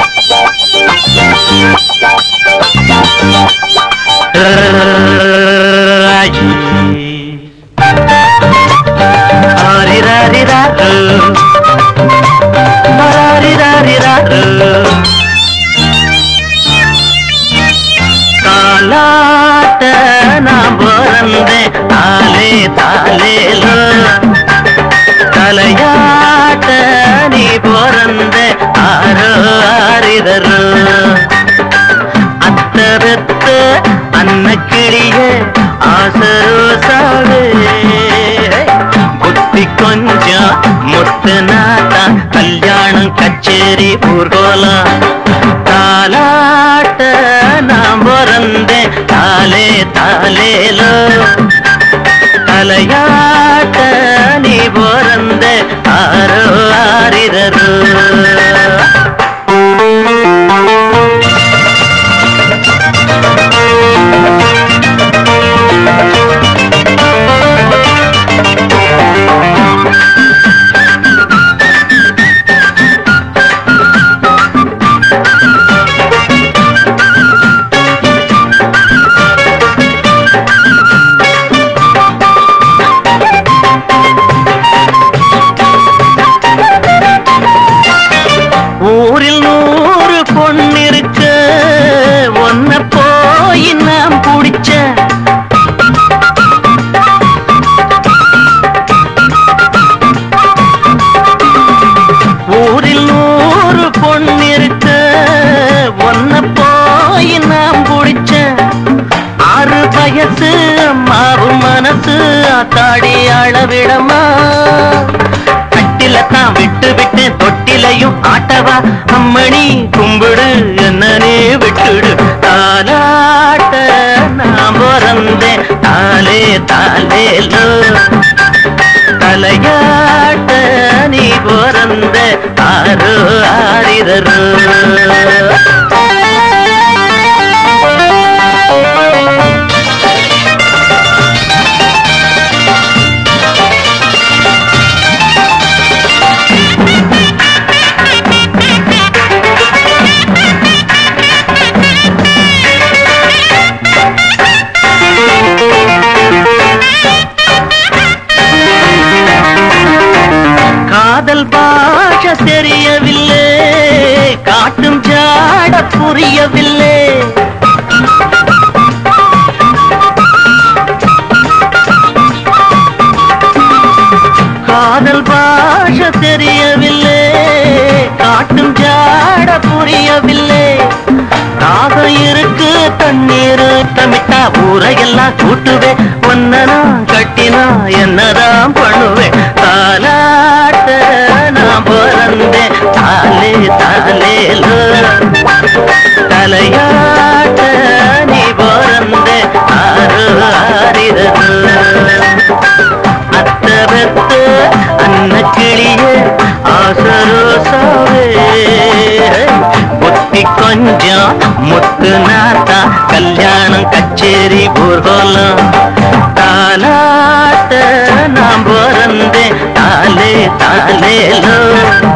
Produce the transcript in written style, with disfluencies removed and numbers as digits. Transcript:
தாலாட்ட நான் பிறந்தேன் தாலே தாலேலோ தலையாட்ட நீ பிறந்த ஆரோ ஆரிதரோ அத்தரத்த அன்னக்கிளிய ஆசரோ சாவே புத்தி கொஞ்சம் முத்து நாட்டா கல்யாணம் கச்சேரி ஊர்கோலம் தாலாட்ட நான் பிறந்தேன் தாலே தாலேலோ தலையாட்ட நீ பிறந்த ஆரோ ஆரிதரோ ஊரில் 100 பொண்ணிருக்க ஒன்ன போய் நாம் பிடிச்ச ஊரில் 100 பொண்ணிருக்க ஒன்ன போய் நாம் பிடிச்ச 6 வயசு அம்மாவும் மனசு ஆத்தாடி அளவிடமா தான் விட்டு விட்டேன் தொட்டிலையும் ஆட்டவா அம்மணி கும்பிடு என்னனே விட்டுடு தாலாட்ட நான் பிறந்தேன் தாலே தாலேலோ தலையாட்ட நீ பிறந்த ஆரோ ஆரிதரோ காதல் பாஷை தெரியவில்லை காட்டும் ஜாட புரியவில்லை காதல் பாஷை தெரியவில்லை காட்டும் ஜாட புரியவில்லை தாகம் இருக்கு தண்ணீர் தமிட்டா ஊரையெல்லாம் கூட்டுவேன் ஒன்னனா கட்டினா என்னதான் பண்ணுவேன் தாலாட்ட நான் பிறந்தேன் தாலே தாலேலோ தலையாட்ட நீ பிறந்த ஆரோ ஆரிதரோ அத்தரத்த அன்னக்கிளிய ஆசரோ சாவே புத்தி கொஞ்சம் முத்து நாத்தா கல்யாணம் கச்சேரி ஊர்கோலம் தாலாட்ட நான் பிறந்தேன் தாலே தாலேலோ